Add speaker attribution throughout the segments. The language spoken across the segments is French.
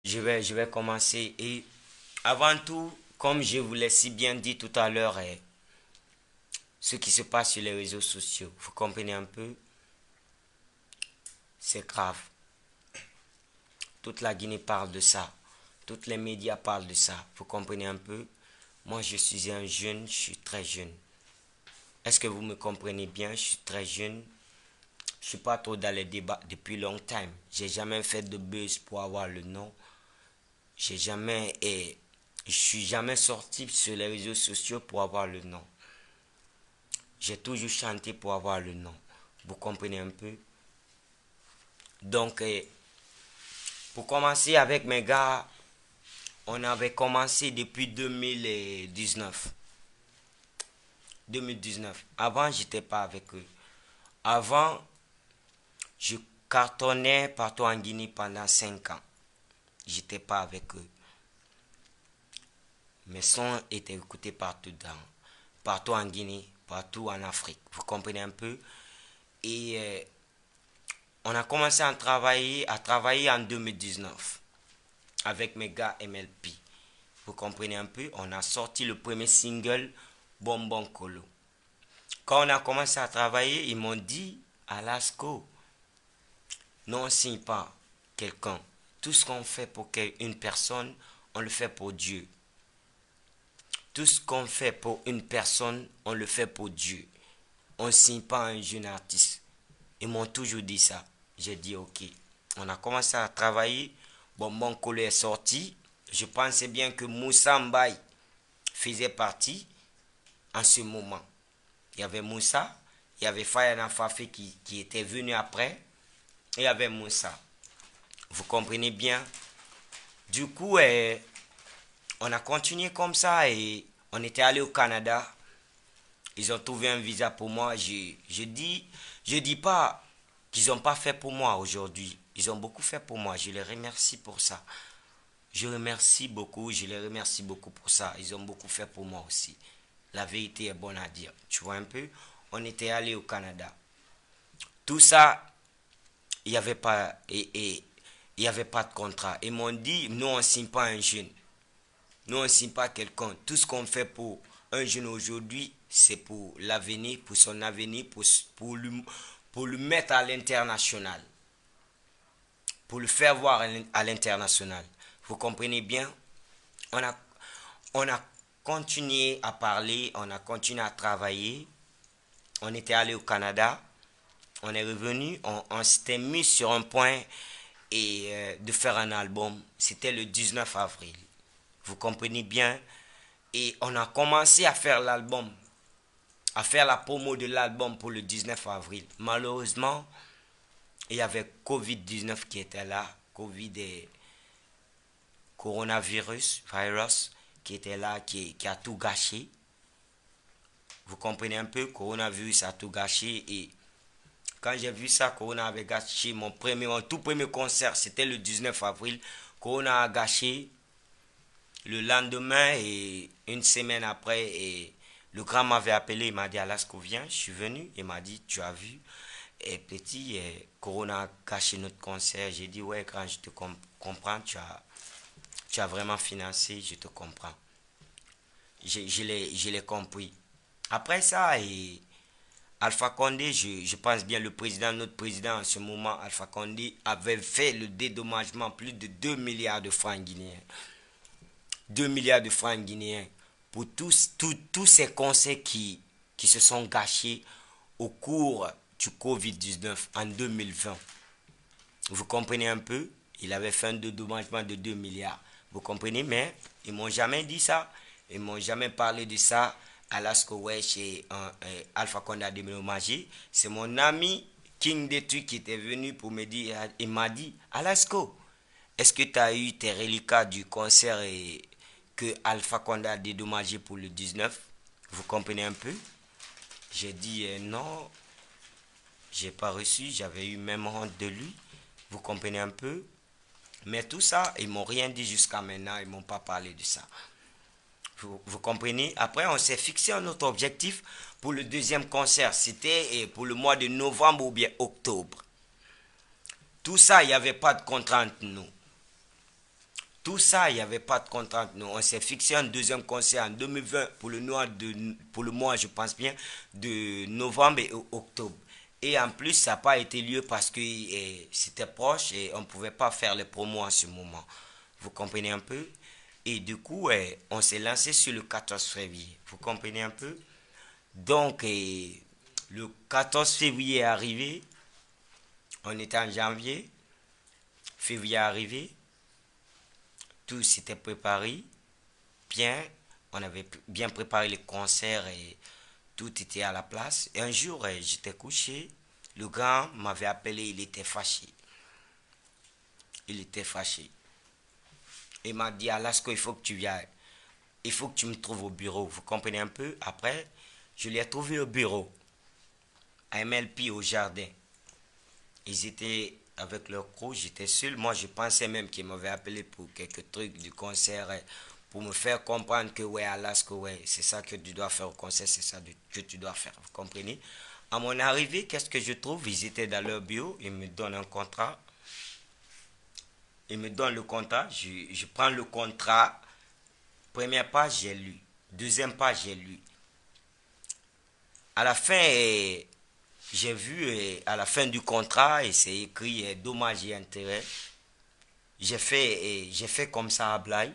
Speaker 1: je vais commencer. Et avant tout, comme je vous l'ai si bien dit tout à l'heure, ce qui se passe sur les réseaux sociaux, vous comprenez un peu, c'est grave. Toute la Guinée parle de ça. Tous les médias parlent de ça. Vous comprenez un peu? Moi, je suis un jeune, je suis très jeune. Est-ce que vous me comprenez bien? Je suis très jeune. Je ne suis pas trop dans les débats depuis longtemps. J'ai jamais fait de buzz pour avoir le nom. Je suis jamais sorti sur les réseaux sociaux pour avoir le nom. J'ai toujours chanté pour avoir le nom. Vous comprenez un peu? Donc, pour commencer avec mes gars, on avait commencé depuis 2019. 2019. Avant, j'étais pas avec eux. Avant, je cartonnais partout en Guinée pendant 5 ans. J'étais pas avec eux. Mes sons étaient écoutés partout en Guinée, partout en Afrique. Vous comprenez un peu? Et on a commencé à travailler en 2019 avec mes gars MLP. Vous comprenez un peu? On a sorti le premier single Bonbon Colo. Quand on a commencé à travailler, ils m'ont dit, Alasco, non, on signe pas quelqu'un. Tout ce qu'on fait pour une personne, on le fait pour Dieu. Tout ce qu'on fait pour une personne, on le fait pour Dieu. On ne signe pas un jeune artiste. Ils m'ont toujours dit ça. J'ai dit ok. On a commencé à travailler. Bon, mon collègue est sorti. Je pensais bien que Moussa Mbaye faisait partie en ce moment. Il y avait Moussa, il y avait Fayana Fafé qui était venu après. Et il y avait Moussa. Vous comprenez bien? Du coup, on a continué comme ça et on était allé au Canada. Ils ont trouvé un visa pour moi. Je dis pas qu'ils n'ont pas fait pour moi aujourd'hui. Ils ont beaucoup fait pour moi. Je les remercie pour ça. Je les remercie beaucoup pour ça. Ils ont beaucoup fait pour moi aussi. La vérité est bonne à dire. Tu vois un peu? On était allé au Canada. Tout ça, il n'y avait pas il y avait pas de contrat. Ils m'ont dit, nous on ne signe pas un jeune. Nous on ne signe pas quelqu'un. Tout ce qu'on fait pour un jeune aujourd'hui, c'est pour l'avenir, pour son avenir, pour le mettre à l'international. Pour le faire voir à l'international. Vous comprenez bien? On a, on a continué à parler, on a continué à travailler. On était allé au Canada. On est revenu, on s'était mis sur un point de faire un album. C'était le 19 avril. Vous comprenez bien? Et on a commencé à faire l'album, à faire la promo de l'album pour le 19 avril. Malheureusement, il y avait Covid-19 qui était là. Covid et virus qui était là, qui a tout gâché. Vous comprenez un peu? Coronavirus a tout gâché. Et quand j'ai vu ça, Corona avait gâché mon tout premier concert. C'était le 19 avril. Corona a gâché. Le lendemain et une semaine après, le grand m'avait appelé, il m'a dit Alasco viens, je suis venu, il m'a dit tu as vu, et petit, Corona a gâché notre concert. J'ai dit ouais grand, je te comprends, tu as vraiment financé, je te comprends. Je l'ai compris. Après ça, Alpha Condé, je pense bien le président, notre président en ce moment, Alpha Condé, avait fait le dédommagement plus de 2 milliards de francs guinéens. 2 milliards de francs guinéens pour tous ces conseils qui se sont gâchés au cours du Covid-19 en 2020. Vous comprenez un peu? Il avait fait un dédommagement de 2 milliards. Vous comprenez? Mais ils m'ont jamais dit ça. Ils m'ont jamais parlé de ça. Alasco Wesh et Alpha Condé a dédommagé. C'est mon ami King Detu qui était venu pour me dire, il m'a dit, Alasco, est-ce que tu as eu tes reliquats du concert que Alpha Condé a dédommagé pour le 19? Vous comprenez un peu? J'ai dit non, j'ai pas reçu, j'avais eu même honte de lui. Vous comprenez un peu? Mais tout ça, ils m'ont rien dit jusqu'à maintenant, ils m'ont pas parlé de ça. Vous comprenez? Après, on s'est fixé un autre objectif pour le deuxième concert. C'était pour le mois de novembre ou bien octobre. Tout ça, il n'y avait pas de contrainte, nous. Tout ça, il n'y avait pas de contrainte. Non, on s'est fixé un deuxième concert en 2020 pour pour le mois, je pense bien, de novembre et octobre. Et en plus, ça n'a pas été lieu parce que c'était proche et on ne pouvait pas faire les promos en ce moment. Vous comprenez un peu? Et du coup, on s'est lancé sur le 14 février. Vous comprenez un peu? Donc, le 14 février est arrivé. On était en janvier. Février est arrivé. Tout s'était préparé. Bien. On avait bien préparé les concerts et tout était à la place. Et un jour, j'étais couché. Le gars m'avait appelé. Il était fâché. Il était fâché. Il m'a dit, Alasko, il faut que tu viennes. Il faut que tu me trouves au bureau. Vous comprenez un peu? Après, je l'ai trouvé au bureau. À MLP au jardin. Ils étaient avec leur crew, j'étais seul. Moi, je pensais même qu'ils m'avaient appelé pour quelques trucs du concert, pour me faire comprendre que, ouais, Alaska, ouais, c'est ça que tu dois faire au concert, c'est ça que tu dois faire. Vous comprenez? À mon arrivée, qu'est-ce que je trouve? Ils étaient dans leur bureau, ils me donnent un contrat. Ils me donnent le contrat, je prends le contrat. Première page, j'ai lu. Deuxième page, j'ai lu. À la fin, j'ai vu à la fin du contrat, et c'est écrit dommages et intérêts. J'ai fait comme ça à Blaye.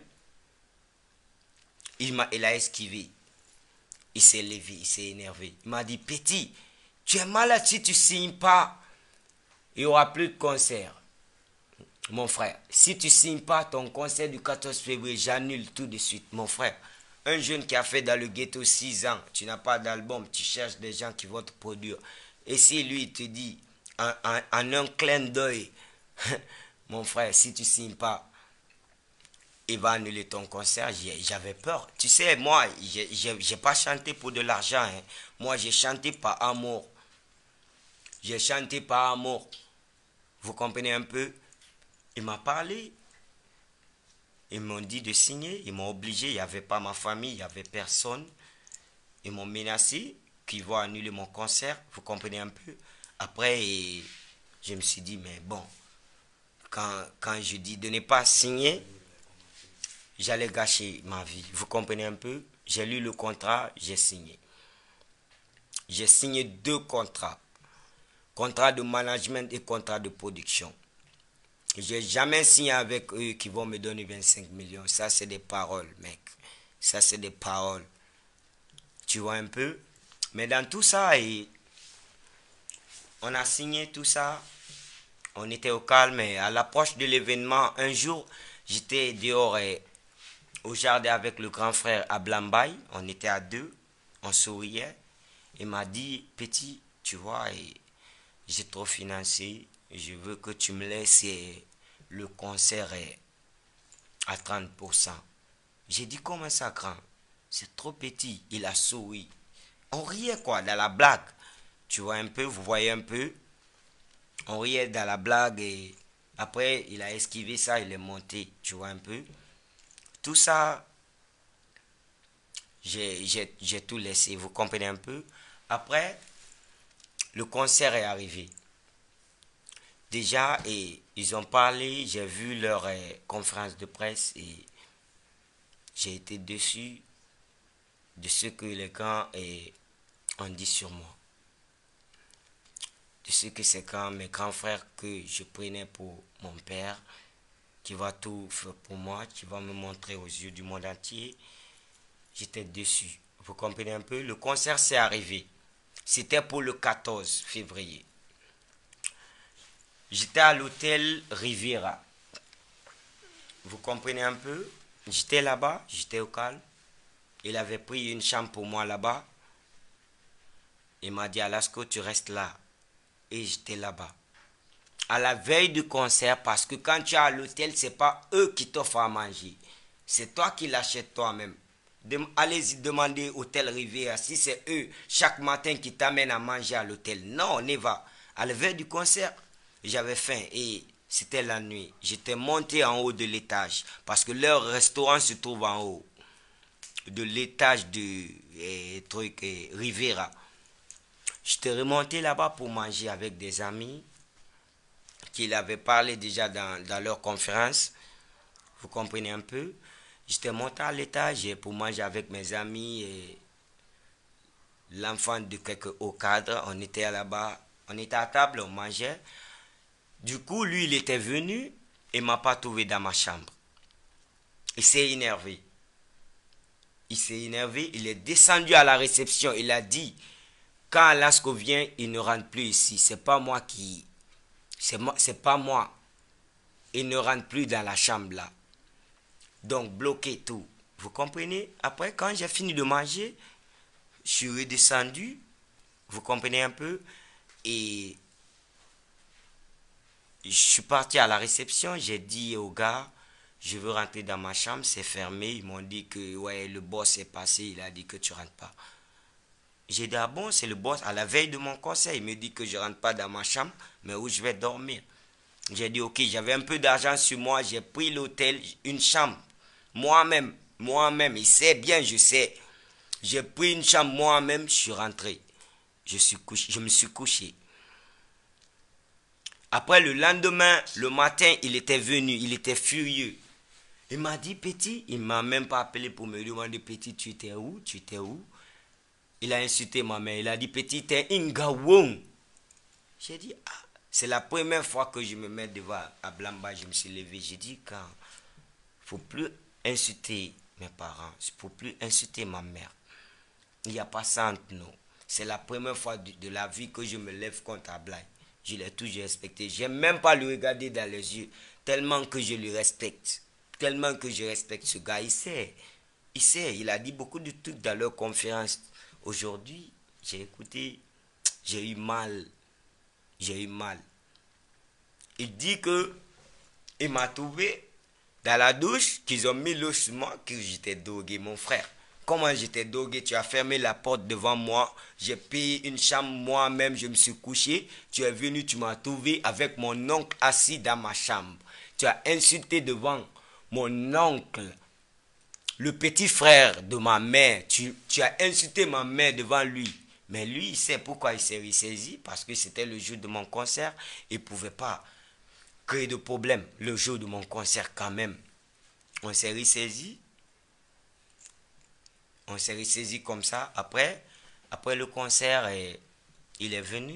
Speaker 1: Il a esquivé. Il s'est levé, il s'est énervé. Il m'a dit, petit, tu es malade si tu ne signes pas. Il n'y aura plus de concert. Mon frère, si tu ne signes pas ton concert du 14 février, j'annule tout de suite. Mon frère, un jeune qui a fait dans le ghetto 6 ans, tu n'as pas d'album, tu cherches des gens qui vont te produire. Et si lui, il te dit, en un clin d'œil, mon frère, si tu ne signes pas, il va annuler ton concert. J'avais peur. Tu sais, moi, j'ai pas chanté pour de l'argent. Hein. Moi, j'ai chanté par amour. J'ai chanté par amour. Vous comprenez un peu? Il m'a parlé. Ils m'ont dit de signer. Ils m'ont obligé. Il n'y avait pas ma famille. Il n'y avait personne. Ils m'ont menacé qu'ils vont annuler mon concert. Vous comprenez un peu? Après, je me suis dit, mais bon, quand je dis de ne pas signer, j'allais gâcher ma vie. Vous comprenez un peu? J'ai lu le contrat, j'ai signé. J'ai signé 2 contrats. Contrat de management et contrat de production. J'ai jamais signé avec eux qui vont me donner 25 millions. Ça, c'est des paroles, mec. Ça, c'est des paroles. Tu vois un peu? Mais dans tout ça, on a signé tout ça. On était au calme. Et à l'approche de l'événement, un jour, j'étais dehors au jardin avec le grand frère à Blambaye. On était à 2. On souriait. Il m'a dit, petit, tu vois, j'ai trop financé. Je veux que tu me laisses le concert à 30%. J'ai dit, comment ça, grand? C'est trop petit. Il a souri. On riait quoi, dans la blague. Tu vois un peu, vous voyez un peu. On riait dans la blague et après, il a esquivé ça, il est monté. Tu vois un peu. Tout ça, j'ai tout laissé. Vous comprenez un peu. Après, le concert est arrivé. Déjà, ils ont parlé, j'ai vu leur conférence de presse et j'ai été déçu de ce que les gars ont dit sur moi. De ce que c'est quand mes grands frères que je prenais pour mon père, qui va tout faire pour moi, qui va me montrer aux yeux du monde entier. J'étais déçu. Vous comprenez un peu? Le concert s'est arrivé. C'était pour le 14 février. J'étais à l'hôtel Riviera. Vous comprenez un peu? J'étais là-bas, j'étais au calme. Il avait pris une chambre pour moi là-bas. Il m'a dit, Alasko, tu restes là. Et j'étais là-bas. À la veille du concert, parce que quand tu es à l'hôtel, ce n'est pas eux qui t'offrent à manger. C'est toi qui l'achètes toi-même. Allez-y demander Hôtel Riviera si c'est eux chaque matin qui t'amènent à manger à l'hôtel. Non, on y va. À la veille du concert, j'avais faim et c'était la nuit. J'étais monté en haut de l'étage parce que leur restaurant se trouve en haut de l'étage de Riviera. J'étais remonté là-bas pour manger avec des amis qui avaient parlé déjà dans leur conférence. Vous comprenez un peu? J'étais monté à l'étage pour manger avec mes amis et l'enfant de quelques hauts cadres. On était là-bas, on était à table, on mangeait. Du coup, lui, il était venu et m'a pas trouvé dans ma chambre. Il s'est énervé. Il s'est énervé, il est descendu à la réception. Il a dit, quand Alasco vient, il ne rentre plus ici. C'est pas moi qui... C'est pas moi. Il ne rentre plus dans la chambre là. Donc, bloquez tout. Vous comprenez? Après, quand j'ai fini de manger, je suis redescendu. Vous comprenez un peu? Et je suis parti à la réception. J'ai dit au gars, je veux rentrer dans ma chambre. C'est fermé. Ils m'ont dit que ouais, le boss est passé. Il a dit que tu rentres pas. J'ai dit, ah bon, c'est le boss. À la veille de mon conseil, il me dit que je rentre pas dans ma chambre, mais où je vais dormir. J'ai dit, ok, j'avais un peu d'argent sur moi. J'ai pris l'hôtel, une chambre. Moi-même, il sait bien, je sais. J'ai pris une chambre moi-même, je suis rentré. Je me suis couché. Après, le lendemain, le matin, il était venu, il était furieux. Il m'a dit, Petit, il ne m'a même pas appelé pour me demander, Petit, tu étais où? Tu étais où? Il a insulté ma mère. Il a dit, Petit, t'es Ingawong. J'ai dit, ah, c'est la première fois que je me mets devant Ablamba. Je me suis levé. J'ai dit, quand il ne faut plus insulter mes parents. Il ne faut plus insulter ma mère. Il n'y a pas ça entre nous. C'est la première fois de la vie que je me lève contre Ablaye. Je l'ai toujours respecté. Je n'aime même pas le regarder dans les yeux. Tellement que je le respecte. Tellement que je respecte ce gars. Il sait. Il sait. Il a dit beaucoup de trucs dans leur conférence. Aujourd'hui, j'ai écouté. J'ai eu mal. J'ai eu mal. Il dit que il m'a trouvé dans la douche, qu'ils ont mis l'eau sur moi, que j'étais drogué, mon frère. Comment j'étais drogué? Tu as fermé la porte devant moi. J'ai payé une chambre moi-même. Je me suis couché. Tu es venu, tu m'as trouvé avec mon oncle assis dans ma chambre. Tu as insulté devant mon oncle, le petit frère de ma mère. Tu as insulté ma mère devant lui. Mais lui, il sait pourquoi il s'est ressaisi. Parce que c'était le jour de mon concert. Il ne pouvait pas créer de problème le jour de mon concert quand même. On s'est ressaisi. On s'est ressaisi comme ça. Après le concert, il est venu.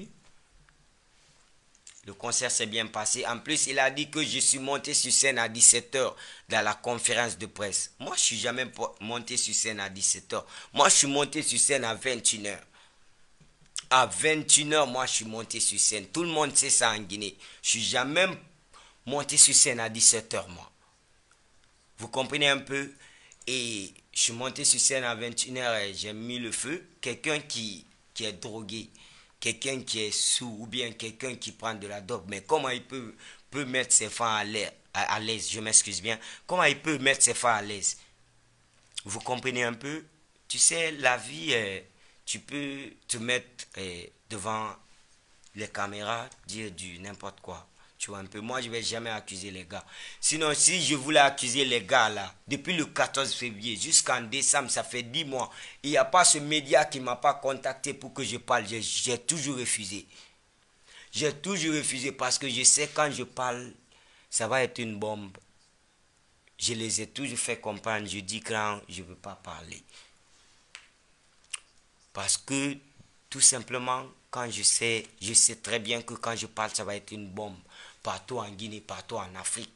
Speaker 1: Le concert s'est bien passé. En plus, il a dit que je suis monté sur scène à 17h dans la conférence de presse. Moi, je ne suis jamais monté sur scène à 17h. Moi, je suis monté sur scène à 21h. À 21h, moi, je suis monté sur scène. Tout le monde sait ça en Guinée. Je ne suis jamais monté sur scène à 17h, moi. Vous comprenez un peu? Et je suis monté sur scène à 21h et j'ai mis le feu. Quelqu'un qui est drogué, quelqu'un qui est sous ou bien quelqu'un qui prend de la dope, mais comment il peut mettre ses femmes à l'aise, je m'excuse bien, comment il peut mettre ses femmes à l'aise? Vous comprenez un peu? Tu sais, la vie, tu peux te mettre devant les caméras, dire du n'importe quoi. Tu vois un peu, moi je ne vais jamais accuser les gars. Sinon, si je voulais accuser les gars là, depuis le 14 février jusqu'en décembre, ça fait 10 mois, il n'y a pas ce média qui ne m'a pas contacté pour que je parle. J'ai toujours refusé. J'ai toujours refusé parce que je sais quand je parle, ça va être une bombe. Je les ai toujours fait comprendre. Je dis quand je ne veux pas parler. Parce que tout simplement, quand je sais très bien que quand je parle, ça va être une bombe. Partout en Guinée, partout en Afrique.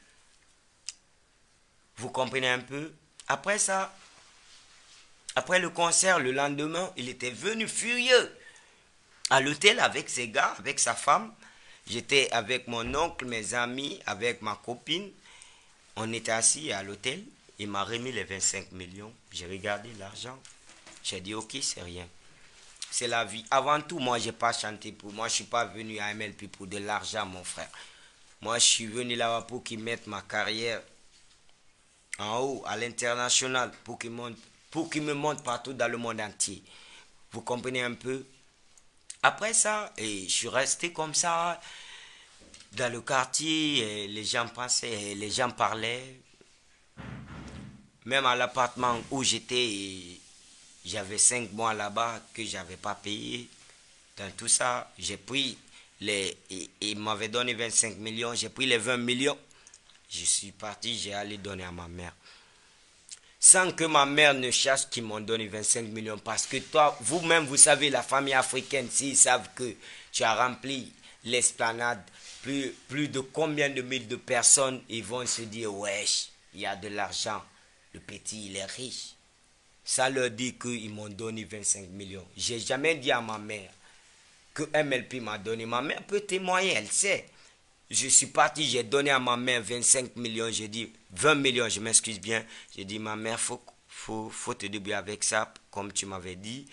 Speaker 1: Vous comprenez un peu? Après ça, après le concert, le lendemain, il était venu furieux à l'hôtel avec ses gars, avec sa femme. J'étais avec mon oncle, mes amis, avec ma copine. On était assis à l'hôtel. Il m'a remis les 25 millions. J'ai regardé l'argent. J'ai dit, ok, c'est rien. C'est la vie. Avant tout, moi, je n'ai pas chanté pour moi. Je ne suis pas venu à MLP pour de l'argent, mon frère. Moi, je suis venu là-bas pour qu'ils mettent ma carrière en haut, à l'international, pour qu'ils me montrent partout dans le monde entier. Vous comprenez un peu? Après ça, je suis resté comme ça dans le quartier. Les gens passaient, les gens parlaient. Même à l'appartement où j'étais, j'avais 5 mois là-bas que je n'avais pas payé. Dans tout ça, j'ai pris il m'avait donné 25 millions. J'ai pris les 20 millions. Je suis parti, j'ai allé donner à ma mère. Sans que ma mère ne cherche qu'ils m'ont donné 25 millions. Parce que toi, vous-même, vous savez, la famille africaine, s'ils savent que tu as rempli l'esplanade, plus de combien de milliers de personnes, ils vont se dire, wesh, il y a de l'argent. Le petit, il est riche. Ça leur dit qu'ils m'ont donné 25 millions. J'ai jamais dit à ma mère que MLP m'a donné. Ma mère peut témoigner, elle sait. Je suis parti, j'ai donné à ma mère 25 millions, j'ai dit 20 millions, je m'excuse bien. J'ai dit, ma mère, faut te débrouiller avec ça, comme tu m'avais dit,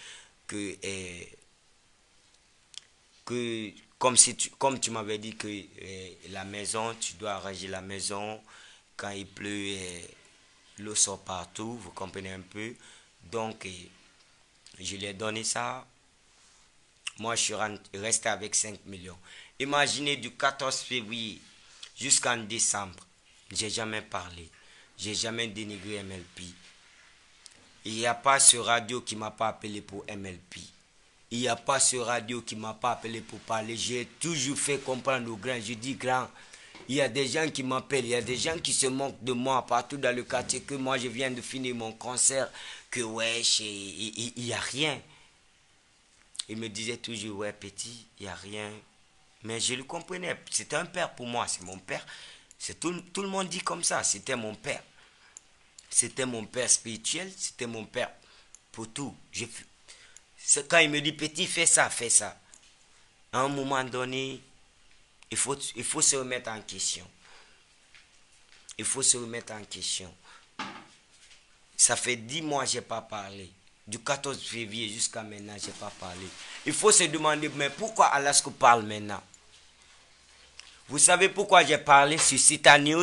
Speaker 1: comme tu m'avais dit que la maison, tu dois arranger la maison, quand il pleut, l'eau sort partout, vous comprenez un peu. Donc, je lui ai donné ça. Moi, je suis resté avec 5 millions. Imaginez du 14 février jusqu'en décembre, j'ai jamais parlé. J'ai jamais dénigré MLP. Il n'y a pas ce radio qui m'a pas appelé pour MLP. Il n'y a pas ce radio qui m'a pas appelé pour parler. J'ai toujours fait comprendre aux grands. Je dis, grand, il y a des gens qui m'appellent, il y a des gens qui se moquent de moi partout dans le quartier, que moi je viens de finir mon concert, que wesh, il n'y a rien. Il me disait toujours, ouais petit, il n'y a rien. Mais je le comprenais, c'était un père pour moi, c'est mon père. Tout le monde dit comme ça, c'était mon père. C'était mon père spirituel, c'était mon père pour tout. Quand il me dit, petit, fais ça, fais ça. À un moment donné, il faut se remettre en question. Il faut se remettre en question. Ça fait 10 mois que je n'ai pas parlé. Du 14 février jusqu'à maintenant, je n'ai pas parlé. Il faut se demander, mais pourquoi Alasko parle maintenant? Vous savez pourquoi j'ai parlé sur Cita News?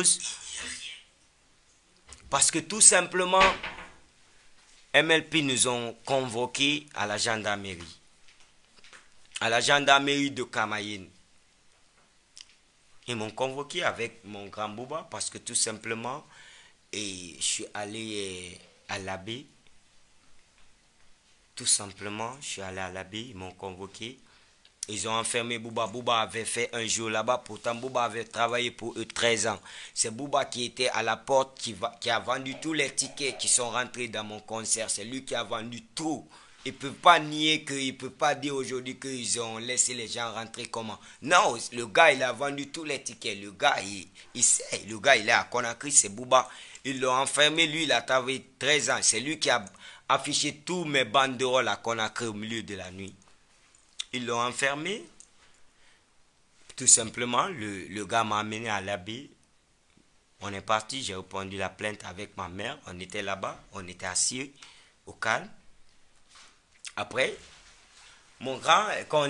Speaker 1: Parce que tout simplement, MLP nous ont convoqués à la gendarmerie. À la gendarmerie de Kamayenne. Ils m'ont convoqué avec mon grand Bouba parce que tout simplement, je suis allé à l'abbé. Tout simplement, je suis allé à l'abbé, ils m'ont convoqué. Ils ont enfermé Bouba. Bouba avait fait un jour là-bas. Pourtant, Bouba avait travaillé pour eux 13 ans. C'est Bouba qui était à la porte, qui a vendu tous les tickets qui sont rentrés dans mon concert. C'est lui qui a vendu tout. Il ne peut pas nier il ne peut pas dire aujourd'hui qu'ils ont laissé les gens rentrer comment. Non, le gars, il a vendu tous les tickets. Le gars, il sait. Le gars, il est à Conakry, c'est Bouba. Ils l'ont enfermé. Lui, il a travaillé 13 ans. C'est lui qui a affiché tous mes banderoles à Conakry au milieu de la nuit. Ils l'ont enfermé. Tout simplement, le gars m'a amené à l'abbé. On est parti, j'ai répondu la plainte avec ma mère. On était là-bas, on était assis au calme. Après, mon grand, quand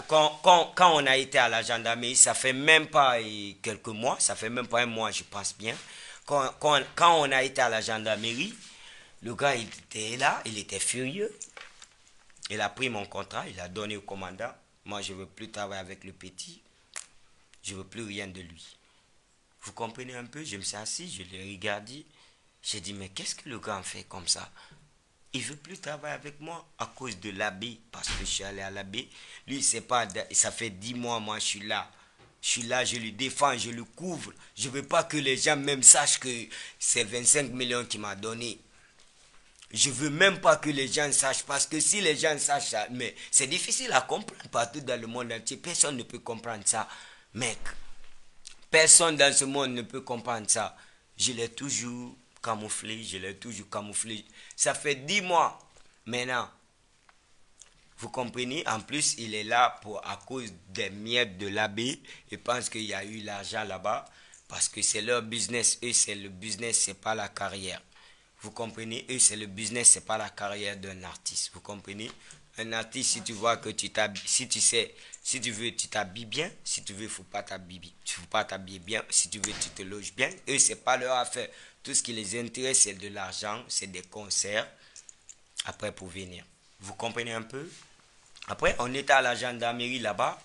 Speaker 1: on a été à la gendarmerie, ça fait même pas quelques mois, ça fait même pas un mois, je pense bien. Quand on a été à la gendarmerie, le gars, il était là, il était furieux. Il a pris mon contrat, il a donné au commandant. Moi, je ne veux plus travailler avec le petit. Je ne veux plus rien de lui. Vous comprenez un peu? Je me suis assis, je l'ai regardé. J'ai dit, mais qu'est-ce que le gars en fait comme ça? Il ne veut plus travailler avec moi à cause de l'abbé. Parce que je suis allé à l'abbé. Lui, c'est pas, ça fait 10 mois, moi, je suis là. Je suis là, je le défends, je le couvre. Je ne veux pas que les gens même sachent que c'est 25 millions qu'il m'a donné. Je veux même pas que les gens sachent, parce que si les gens sachent ça, mais c'est difficile à comprendre partout dans le monde entier. Personne ne peut comprendre ça, mec. Personne dans ce monde ne peut comprendre ça. Je l'ai toujours camouflé, je l'ai toujours camouflé. Ça fait 10 mois maintenant. Vous comprenez? En plus, il est là à cause des miettes de l'abbé. Il pense qu'il y a eu l'argent là-bas, parce que c'est leur business. Eux, c'est le business, c'est pas la carrière. Vous comprenez? Eux, c'est le business, c'est pas la carrière d'un artiste. Vous comprenez? Un artiste, si tu vois que tu t'habilles, si tu sais, si tu veux, tu t'habilles bien. Si tu veux, il ne faut pas t'habiller bien. Si tu veux, tu te loges bien. Eux, c'est pas leur affaire. Tout ce qui les intéresse, c'est de l'argent, c'est des concerts. Après, pour venir. Vous comprenez un peu? Après, on était à la gendarmerie là-bas.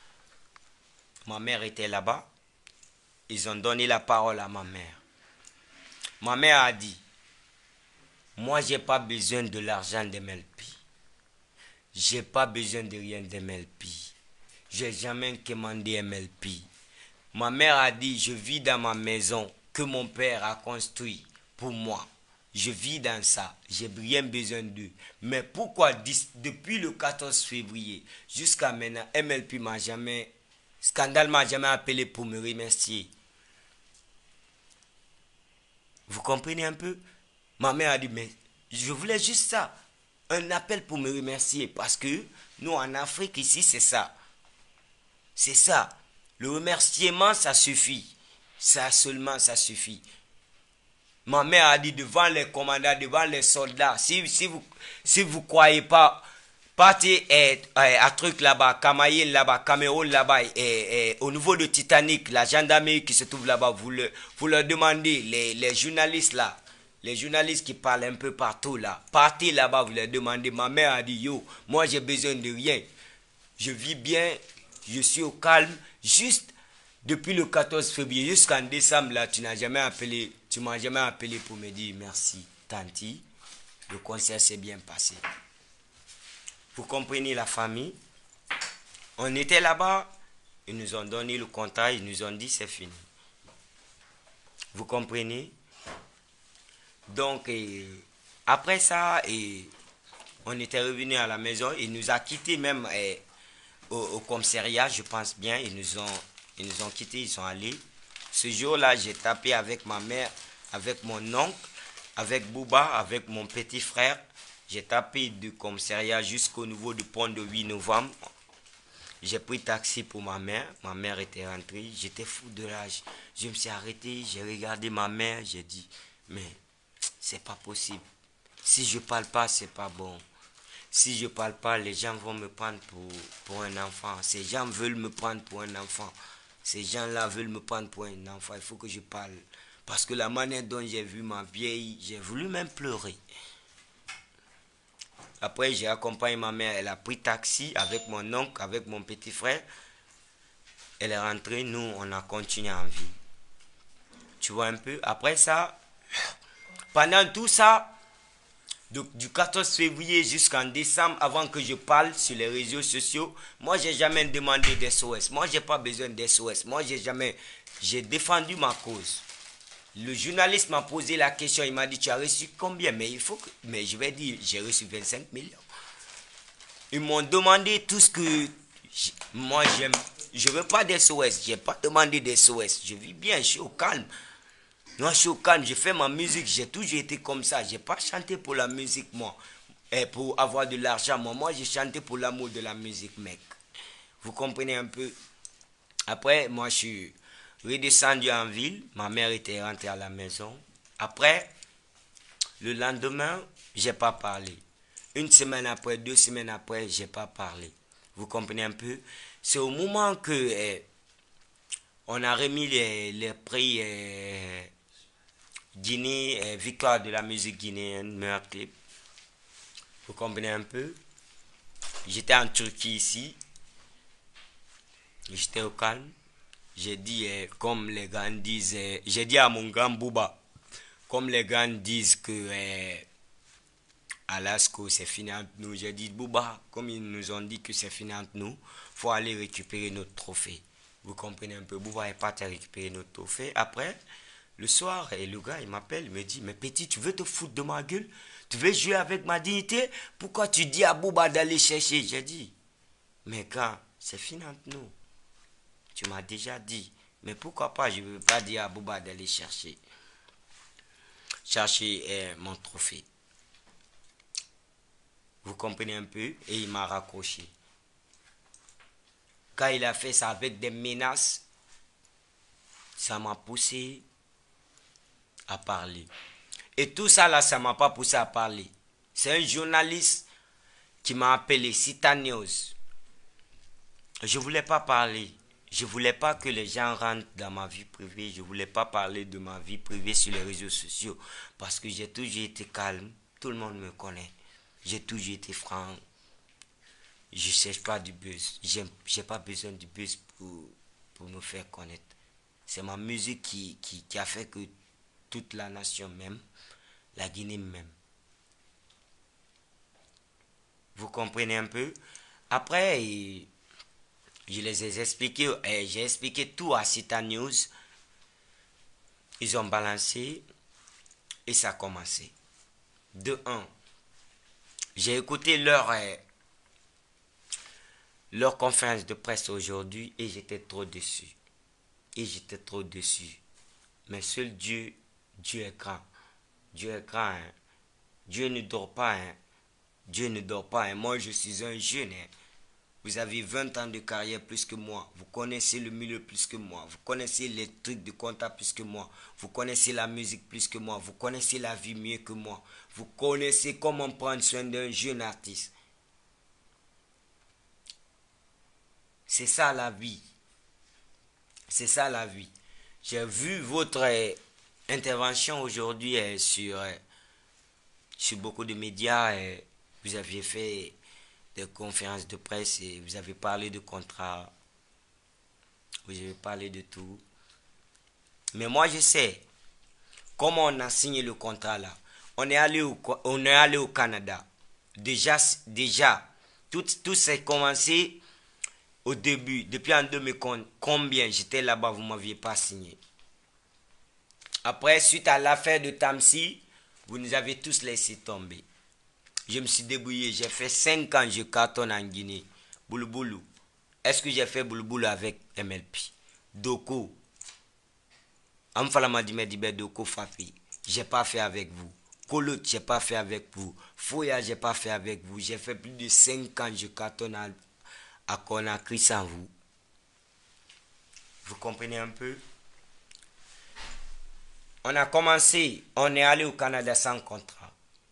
Speaker 1: Ma mère était là-bas. Ils ont donné la parole à ma mère. Ma mère a dit, moi, j'ai pas besoin de l'argent d'MLP. J'ai pas besoin de rien d'MLP. J'ai jamais commandé MLP. Ma mère a dit, je vis dans ma maison. que mon père a construit pour moi. Je vis dans ça. J'ai rien besoin d'eux. Mais pourquoi depuis le 14 février jusqu'à maintenant, MLP m'a jamais, Scandale m'a jamais appelé pour me remercier. Vous comprenez un peu? Ma mère a dit, mais je voulais juste ça. Un appel pour me remercier. Parce que nous, en Afrique, ici, c'est ça. C'est ça. Le remerciement, ça suffit. Ça seulement, ça suffit. Ma mère a dit devant les commandants, devant les soldats, si vous croyez pas, partez à truc là-bas, Camaïen là-bas, Cameroun là-bas, au niveau de Titanic, la gendarmerie qui se trouve là-bas, vous leur demandez, les journalistes là, les journalistes qui parlent un peu partout là, partez là-bas, vous leur demandez. Ma mère a dit, yo, moi j'ai besoin de rien. Je vis bien, je suis au calme, juste depuis le 14 février jusqu'en décembre, là, tu m'as jamais appelé pour me dire merci, tanti. Le concert s'est bien passé. Vous comprenez la famille? On était là-bas, ils nous ont donné le contrat, ils nous ont dit c'est fini. Vous comprenez? Donc, après ça, on était revenu à la maison, il nous a quittés même au commissariat, je pense bien, ils nous ont quittés, ils sont allés. Ce jour-là, j'ai tapé avec ma mère, avec mon oncle, avec Bouba, avec mon petit frère. J'ai tapé du commissariat jusqu'au niveau du pont de 8 novembre. J'ai pris taxi pour ma mère. Ma mère était rentrée. J'étais fou de rage. Je me suis arrêté, j'ai regardé ma mère, j'ai dit, mais c'est pas possible. Si je parle pas, c'est pas bon. Si je parle pas, les gens vont me prendre pour un enfant. Ces gens veulent me prendre pour un enfant. Ces gens-là veulent me prendre pour un enfant. Il faut que je parle. Parce que la manière dont j'ai vu ma vieille, j'ai voulu même pleurer. Après, j'ai accompagné ma mère. Elle a pris taxi avec mon oncle, avec mon petit frère. Elle est rentrée. Nous, on a continué en vie. Tu vois un peu. Après ça, pendant tout ça, du 14 février jusqu'en décembre, avant que je parle sur les réseaux sociaux, moi, j'ai jamais demandé d'SOS. Moi, j'ai pas besoin d'SOS. Moi, j'ai défendu ma cause. Le journaliste m'a posé la question, il m'a dit, tu as reçu combien? Mais je vais dire, j'ai reçu 25 millions. Ils m'ont demandé tout ce que moi j'aime. Je veux pas d'SOS, j'ai pas demandé d'SOS. Je vis bien, je suis au calme. Moi, je suis au calme, je fais ma musique, j'ai toujours été comme ça. J'ai pas chanté pour la musique, moi, et pour avoir de l'argent. Moi, j'ai chanté pour l'amour de la musique, mec. Vous comprenez un peu? Après, moi, je suis redescendu en ville. Ma mère était rentrée à la maison. Après, le lendemain, j'ai pas parlé. Une semaine après, 2 semaines après, j'ai pas parlé. Vous comprenez un peu? C'est au moment que on a remis les prix Guinée, victoire de la musique guinéenne, meilleur clip. Vous comprenez un peu? J'étais en Turquie ici. J'étais au calme. J'ai dit, comme les gars disent, j'ai dit à mon grand Bouba, comme les gars disent que Alasko c'est fini entre nous, j'ai dit, Bouba, comme ils nous ont dit que c'est fini entre nous, faut aller récupérer notre trophée. Vous comprenez un peu? Bouba est parti récupérer notre trophée. Après, le soir, et le gars, il m'appelle, il me dit, mais petit, tu veux te foutre de ma gueule? Tu veux jouer avec ma dignité? Pourquoi tu dis à Bouba d'aller chercher? J'ai dit, mais gars, c'est fini entre nous. Tu m'as déjà dit. Mais pourquoi pas, je ne veux pas dire à Bouba d'aller chercher mon trophée. Vous comprenez un peu? Et il m'a raccroché. Quand il a fait ça avec des menaces, ça m'a poussé à parler. Et tout ça là, ça ne m'a pas poussé à parler. C'est un journaliste qui m'a appelé, Cita News. Je ne voulais pas parler. Je ne voulais pas que les gens rentrent dans ma vie privée. Je ne voulais pas parler de ma vie privée sur les réseaux sociaux. Parce que j'ai toujours été calme. Tout le monde me connaît. J'ai toujours été franc. Je ne cherche pas du buzz. Je n'ai pas besoin du buzz pour me faire connaître. C'est ma musique qui a fait que toute la nation m'aime. La Guinée m'aime. Vous comprenez un peu? Après, je les ai expliqué, j'ai expliqué tout à Cita News. Ils ont balancé et ça a commencé. De un, j'ai écouté leur conférence de presse aujourd'hui et j'étais trop déçu. Et j'étais trop déçu. Mais seul Dieu, Dieu est grand. Dieu est grand. Hein. Dieu ne dort pas. Hein. Dieu ne dort pas. Hein. Moi, je suis un jeune. Hein. Vous avez 20 ans de carrière plus que moi. Vous connaissez le milieu plus que moi. Vous connaissez les trucs de comptable plus que moi. Vous connaissez la musique plus que moi. Vous connaissez la vie mieux que moi. Vous connaissez comment prendre soin d'un jeune artiste. C'est ça la vie. C'est ça la vie. J'ai vu votre intervention aujourd'hui sur beaucoup de médias. Vous aviez fait des conférences de presse et vous avez parlé de contrats. Vous avez parlé de tout. Mais moi, je sais comment on a signé le contrat là. On est allé au Canada. Déjà, tout s'est commencé au début. Depuis en 2000, combien j'étais là-bas, vous ne m'aviez pas signé. Après, suite à l'affaire de Tamsi, vous nous avez tous laissé tomber. Je me suis débrouillé. J'ai fait 5 ans, je cartonne en Guinée. Boulou. Est-ce que j'ai fait boulou avec MLP? Doko. Amfalama Dimedibe Doko Fafi. J'ai pas fait avec vous. Kolot, j'ai pas fait avec vous. Foya, j'ai pas fait avec vous. J'ai fait plus de 5 ans, je cartonne à Conakry sans vous. Vous comprenez un peu? On a commencé, on est allé au Canada sans contrat.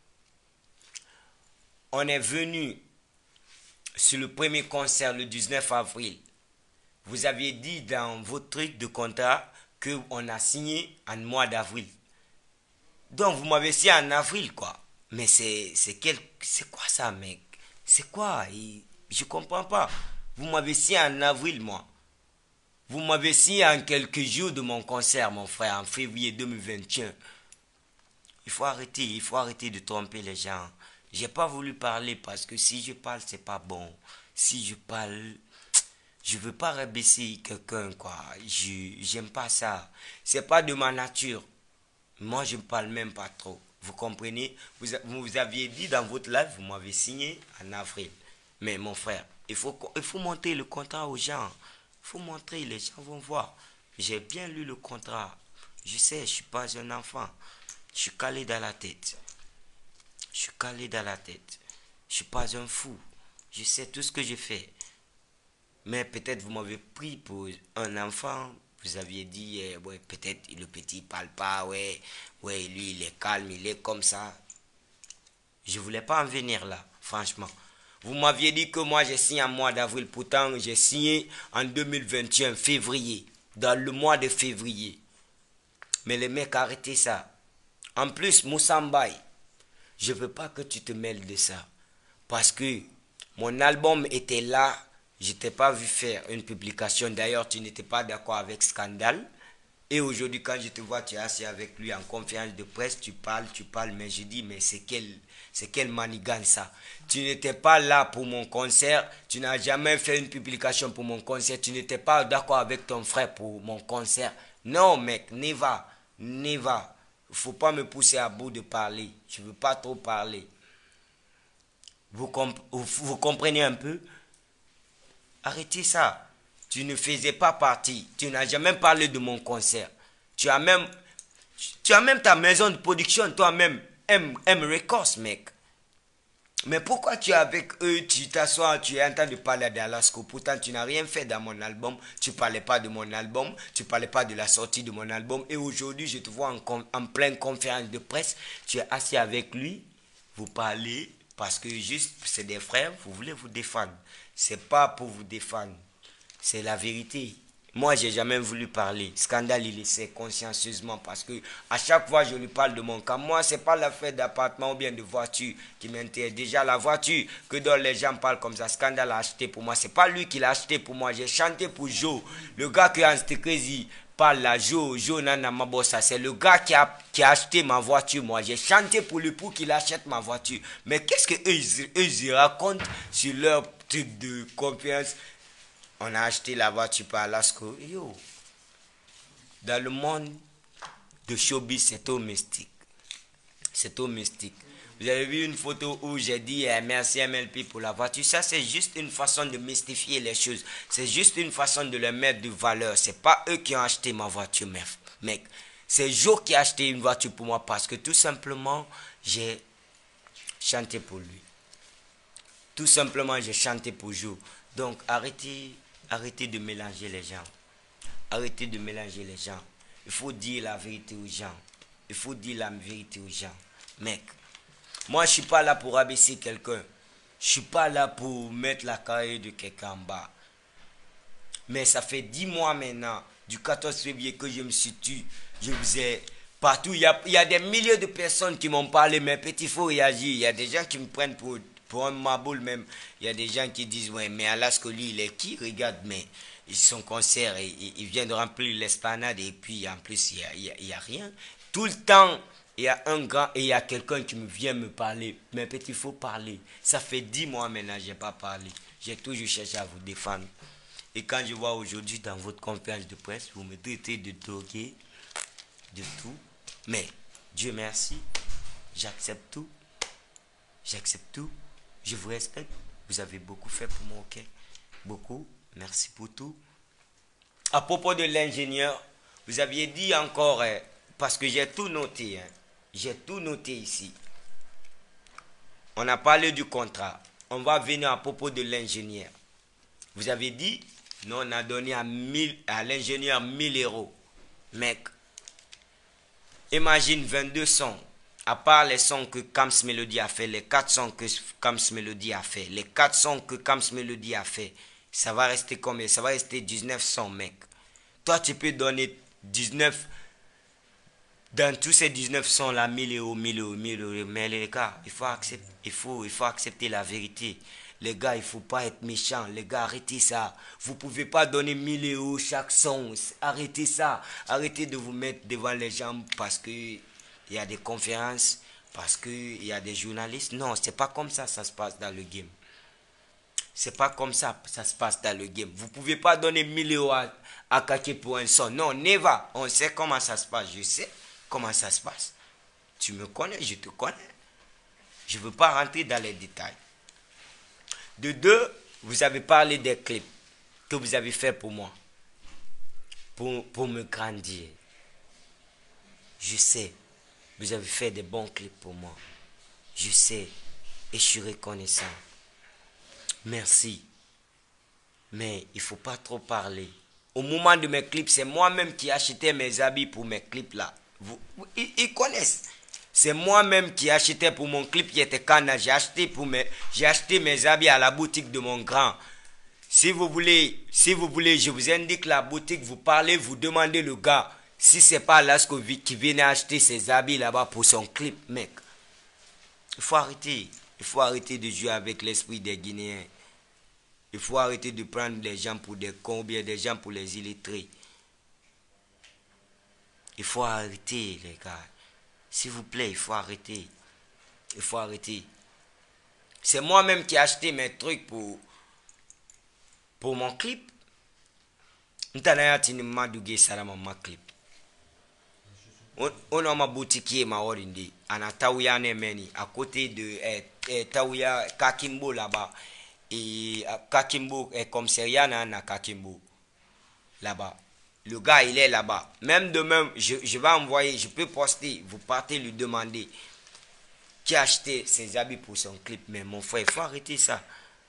Speaker 1: On est venu sur le premier concert le 19 avril. Vous aviez dit dans votre truc de contrat qu'on a signé en mois d'avril. Donc vous m'avez signé en avril quoi. Mais c'est quoi ça mec? C'est quoi? Je comprends pas. Vous m'avez signé en avril moi. Vous m'avez signé en quelques jours de mon concert mon frère en février 2021. Il faut arrêter de tromper les gens. J'ai pas voulu parler parce que si je parle c'est pas bon. Si je parle, je veux pas rabaisser quelqu'un quoi. J'aime pas ça. C'est pas de ma nature. Moi je ne parle même pas trop. Vous comprenez? Vous aviez dit dans votre live, vous m'avez signé en avril. Mais mon frère, il faut montrer le contrat aux gens. Il faut montrer, les gens vont voir. J'ai bien lu le contrat. Je sais, je suis pas un enfant. Je suis calé dans la tête. Je suis calé dans la tête. Je suis pas un fou. Je sais tout ce que j'ai fait. Mais peut-être vous m'avez pris pour un enfant. Vous aviez dit, ouais, peut-être le petit parle pas, ouais, lui il est calme, il est comme ça. Je voulais pas en venir là, franchement. Vous m'aviez dit que moi j'ai signé en mois d'avril, pourtant j'ai signé en 2021, février, dans le mois de février. Mais les mecs, arrêtez ça. En plus, Moussambaï, je veux pas que tu te mêles de ça. Parce que mon album était là. Je t'ai pas vu faire une publication. D'ailleurs, tu n'étais pas d'accord avec Scandale. Et aujourd'hui, quand je te vois, tu es assis avec lui en conférence de presse, tu parles, mais je dis, mais c'est quel manigance ça? Tu n'étais pas là pour mon concert, tu n'as jamais fait une publication pour mon concert, tu n'étais pas d'accord avec ton frère pour mon concert. Non, mec, never. Faut pas me pousser à bout de parler. Je veux pas trop parler. Vous comprenez un peu? Arrêtez ça. Tu ne faisais pas partie. Tu n'as jamais parlé de mon concert. Tu as même ta maison de production, toi-même, M Records, mec. Mais pourquoi tu es avec eux, tu t'assois, tu es en train de parler d'Alasco, pourtant tu n'as rien fait dans mon album, tu ne parlais pas de mon album, tu ne parlais pas de la sortie de mon album, et aujourd'hui je te vois en pleine conférence de presse, tu es assis avec lui, vous parlez, parce que juste c'est des frères, vous voulez vous défendre. C'est pas pour vous défendre, c'est la vérité. Moi, j'ai jamais voulu parler. Scandale, il le sait consciencieusement parce que à chaque fois, je lui parle de mon cas. Moi, c'est pas l'affaire d'appartement ou bien de voiture qui m'intéresse. Déjà, la voiture que dont les gens parlent comme ça, Scandale a acheté pour moi. C'est pas lui qui l'a acheté pour moi. J'ai chanté pour Joe. Le gars qui a Crazy parle là, Joe Nana Mabossa. C'est le gars qui a acheté ma voiture. Moi, j'ai chanté pour lui pour qu'il achète ma voiture. Mais qu'est-ce que eux ils racontent sur leur truc de confiance? On a acheté la voiture par Alasco. Yo, dans le monde, de showbiz, c'est au mystique. C'est au mystique. Vous avez vu une photo où j'ai dit merci MLP pour la voiture. Ça, c'est juste une façon de mystifier les choses. C'est juste une façon de les mettre de valeur. C'est pas eux qui ont acheté ma voiture, mec. C'est Joe qui a acheté une voiture pour moi parce que tout simplement, j'ai chanté pour lui. Tout simplement, j'ai chanté pour Joe. Donc, arrêtez de mélanger les gens. Arrêtez de mélanger les gens. Il faut dire la vérité aux gens. Il faut dire la vérité aux gens. Mec, moi, je ne suis pas là pour abaisser quelqu'un. Je ne suis pas là pour mettre la carrière de quelqu'un en bas. Mais ça fait 10 mois maintenant, du 14 février que je me suis tué. Je vous ai partout. Il y a des milliers de personnes qui m'ont parlé. Mais petit, il faut réagir. Il y a des gens qui me prennent pour un maboule même. Il y a des gens qui disent, ouais, mais Alaska, lui, il est qui? Regarde, mais son concert, il vient de remplir l'esplanade. Et puis, en plus, il y a rien. Tout le temps, il y a un grand et il y a quelqu'un qui me vient me parler. Mais petit, il faut parler. Ça fait 10 mois maintenant, je n'ai pas parlé. J'ai toujours cherché à vous défendre. Et quand je vois aujourd'hui dans votre conférence de presse, vous me traitez de drogué, de tout. Mais, Dieu merci, j'accepte tout. J'accepte tout. Je vous respecte. Vous avez beaucoup fait pour moi, ok? Beaucoup. Merci pour tout. À propos de l'ingénieur, vous aviez dit encore, parce que j'ai tout noté, j'ai tout noté ici. On a parlé du contrat. On va venir à propos de l'ingénieur. Vous avez dit, nous on a donné à l'ingénieur 1000 euros. Mec, imagine 22 sons. À part les sons que Kams Melody a fait, les 4 sons que Kams Melody a fait, les 4 sons que Kams Melody a fait, ça va rester combien? Ça va rester 19 sons, mec. Toi, tu peux donner 19, dans tous ces 19 sons là, 1000 euros, 1000 euros, 1000 euros. Mais les gars, il faut accepter la vérité. Les gars, il ne faut pas être méchant. Les gars, arrêtez ça. Vous ne pouvez pas donner 1000 euros chaque son. Arrêtez ça. Arrêtez de vous mettre devant les gens parce que il y a des conférences, parce qu'il y a des journalistes. Non, c'est pas comme ça se passe dans le game. C'est pas comme ça se passe dans le game. Vous ne pouvez pas donner 1000 euros à Kake pour un son. Non, never. On sait comment ça se passe. Je sais comment ça se passe. Tu me connais, je te connais. Je ne veux pas rentrer dans les détails. De deux, vous avez parlé des clips que vous avez fait pour moi. Pour me grandir. Je sais. Vous avez fait des bons clips pour moi. Je sais. Et je suis reconnaissant. Merci. Mais il ne faut pas trop parler. Au moment de mes clips, c'est moi-même qui achetais mes habits pour mes clips là. Ils connaissent. C'est moi-même qui achetais pour mon clip qui était Kana. J'ai acheté mes habits à la boutique de mon grand. Si vous voulez, je vous indique la boutique, vous parlez, vous demandez le gars. Si c'est pas Lasco qui vient acheter ses habits là-bas pour son clip, mec. Il faut arrêter. Il faut arrêter de jouer avec l'esprit des Guinéens. Il faut arrêter de prendre les gens pour des cons ou bien des gens pour les illettrés. Il faut arrêter, les gars. S'il vous plaît, il faut arrêter. Il faut arrêter. C'est moi-même qui ai acheté mes trucs pour mon clip. Ntanayati ni maduge salama ma clip. On a ma boutique ma orindi. Ana Tawia Nemeni. À côté de Tawia Kakimbo là-bas. Et Kakimbo est commissariat na Kakimbo. Là-bas. Le gars, il est là-bas. Même demain, je vais envoyer, je peux poster. Vous partez lui demander qui a acheté ses habits pour son clip. Mais mon frère, il faut arrêter ça.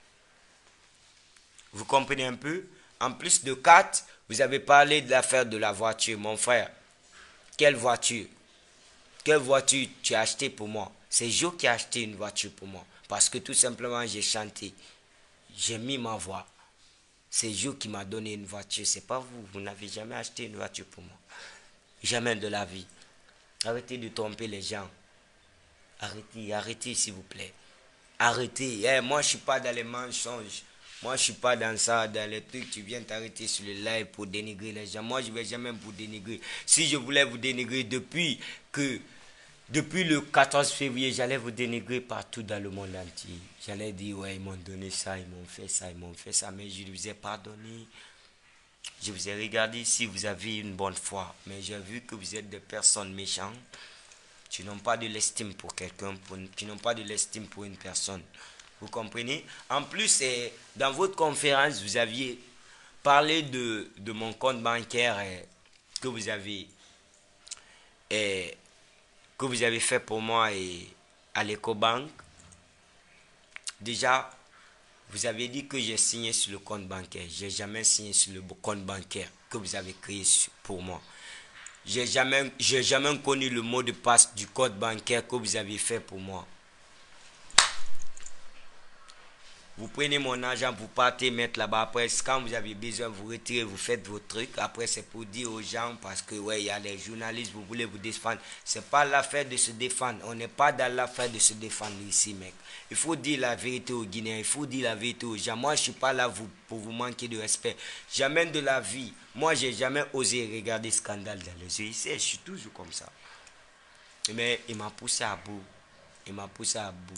Speaker 1: Vous comprenez un peu? En plus de 4, vous avez parlé de l'affaire de la voiture. Mon frère, quelle voiture? Quelle voiture tu as acheté pour moi? C'est Joe qui a acheté une voiture pour moi. Parce que tout simplement, j'ai chanté. J'ai mis ma voix. C'est Joe qui m'a donné une voiture. C'est pas vous. Vous n'avez jamais acheté une voiture pour moi. Jamais de la vie. Arrêtez de tromper les gens. Arrêtez s'il vous plaît. Arrêtez. Moi, je ne suis pas dans les mensonges. Moi, je ne suis pas dans ça, dans les trucs. Tu viens t'arrêter sur le live pour dénigrer les gens. Moi, je ne vais jamais vous dénigrer. Si je voulais vous dénigrer depuis le 14 février, j'allais vous dénigrer partout dans le monde entier. J'allais dire, ouais, ils m'ont donné ça, ils m'ont fait ça, ils m'ont fait ça. Mais je vous ai pardonné. Je vous ai regardé si vous avez une bonne foi, mais j'ai vu que vous êtes des personnes méchantes. Tu n'as pas de l'estime pour quelqu'un, tu n'as pas de l'estime pour une personne. Vous comprenez? En plus, dans votre conférence, vous aviez parlé de mon compte bancaire que vous avez fait pour moi à l'Ecobank. Déjà, vous avez dit que j'ai signé sur le compte bancaire. J'ai jamais signé sur le compte bancaire que vous avez créé pour moi. J'ai jamais connu le mot de passe du code bancaire que vous avez fait pour moi. Vous prenez mon argent, vous partez mettre là-bas. Après, quand vous avez besoin, vous retirez, vous faites vos trucs. Après, c'est pour dire aux gens, parce que ouais, il y a les journalistes, vous voulez vous défendre. C'est pas l'affaire de se défendre. On n'est pas dans l'affaire de se défendre ici, mec. Il faut dire la vérité aux Guinéens. Il faut dire la vérité aux gens. Moi, je suis pas là pour vous manquer de respect. J'amène de la vie. Moi, j'ai jamais osé regarder scandale dans les yeux. Ici, je suis toujours comme ça. Mais il m'a poussé à bout. Il m'a poussé à bout.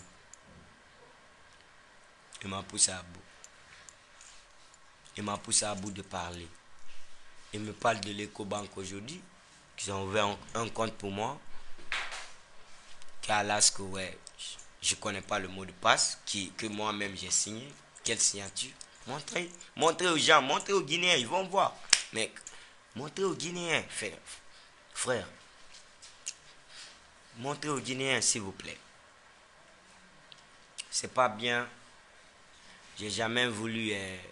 Speaker 1: Il m'a poussé à bout. Il m'a poussé à bout de parler. Il me parle de l'Ecobank aujourd'hui, qu'ils ont ouvert un compte pour moi. Qu'à l'ASCO, ouais, je ne connais pas le mot de passe, que moi-même j'ai signé. Quelle signature? Montrez aux gens, montrez aux Guinéens, ils vont voir. Mec, montrez aux Guinéens, frère. Montrez aux Guinéens, s'il vous plaît. C'est pas bien. J'ai jamais voulu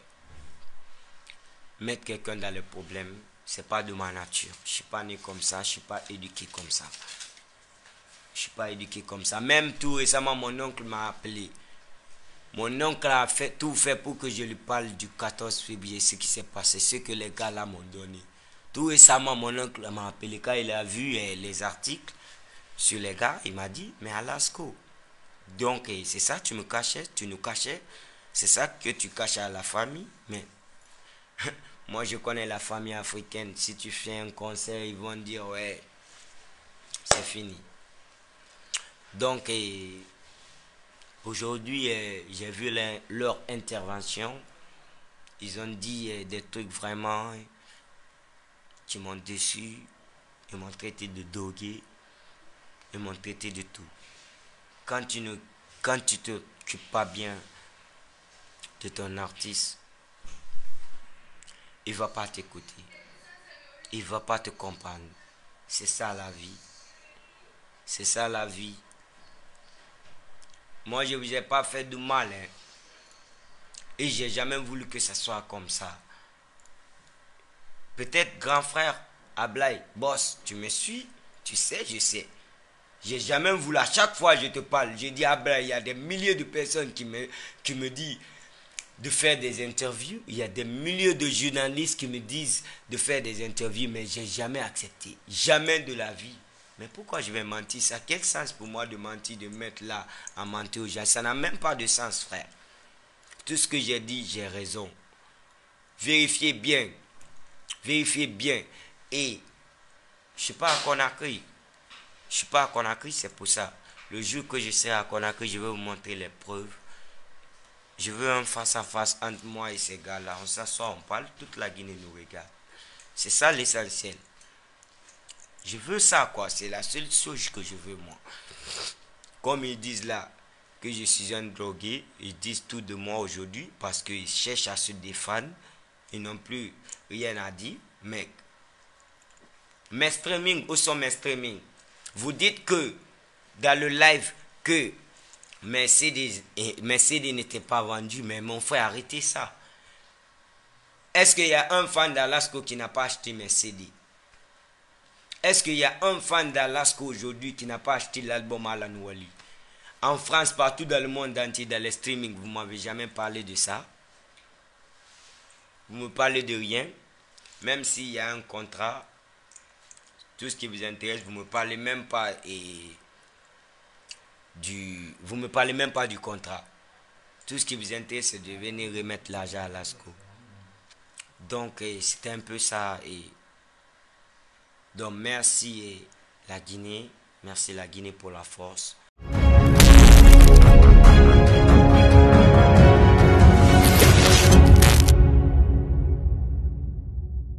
Speaker 1: mettre quelqu'un dans le problème. C'est pas de ma nature. Je suis pas né comme ça. Je suis pas éduqué comme ça. Je suis pas éduqué comme ça. Même tout récemment, mon oncle m'a appelé. Mon oncle a tout fait pour que je lui parle du 14 février, ce qui s'est passé, ce que les gars là m'ont donné. Tout récemment, mon oncle m'a appelé quand il a vu les articles sur les gars. Il m'a dit, mais Alasco, donc c'est ça, tu nous cachais. C'est ça que tu caches à la famille. Mais moi, je connais la famille africaine. Si tu fais un concert, ils vont dire, ouais, c'est fini. Donc, aujourd'hui, j'ai vu leur intervention. Ils ont dit des trucs vraiment qui m'ont déçu. Ils m'ont traité de dogué. Ils m'ont traité de tout. Quand tu te occupes pas bien de ton artiste, il va pas t'écouter. Il va pas te comprendre. C'est ça la vie. C'est ça la vie. Moi, je ne vous ai pas fait de mal. Hein. Et j'ai jamais voulu que ça soit comme ça. Peut-être grand frère, Ablaï, boss, tu me suis? Tu sais, je sais. J'ai jamais voulu, à chaque fois que je te parle, je dis Ablaï, il y a des milliers de personnes qui me disent de faire des interviews. Il y a des milliers de journalistes qui me disent de faire des interviews, mais j'ai jamais accepté. Jamais de la vie. Mais pourquoi je vais mentir? Ça a quel sens pour moi de mentir, de mettre là à mentir aux gens? Ça n'a même pas de sens, frère. Tout ce que j'ai dit, j'ai raison. Vérifiez bien. Vérifiez bien. Et je ne suis pas à Conakry. Je ne suis pas à Conakry, c'est pour ça. Le jour que je serai à Conakry, je vais vous montrer les preuves. Je veux un face-à-face entre moi et ces gars-là. On s'assoit, on parle, toute la Guinée nous regarde. C'est ça l'essentiel. Je veux ça, quoi. C'est la seule chose que je veux, moi. Comme ils disent là que je suis un drogué, ils disent tout de moi aujourd'hui parce qu'ils cherchent à se défendre. Ils n'ont plus rien à dire. Mais mes streamings, où sont mes streamings? Vous dites que dans le live que mes CD n'étaient pas vendus, mais mon frère, arrêtez ça. Est-ce qu'il y a un fan d'Alasco qui n'a pas acheté mes CD? Est-ce qu'il y a un fan d'Alasco aujourd'hui qui n'a pas acheté l'album Alan Wali? En France, partout dans le monde entier, dans les streamings, vous ne m'avez jamais parlé de ça. Vous me parlez de rien. Même s'il y a un contrat, tout ce qui vous intéresse, vous ne me parlez même pas vous me parlez même pas du contrat. Tout ce qui vous intéresse, c'est de venir remettre l'argent à l'ASCO. Donc, c'était un peu ça. Donc, merci la Guinée. Merci la Guinée pour la force.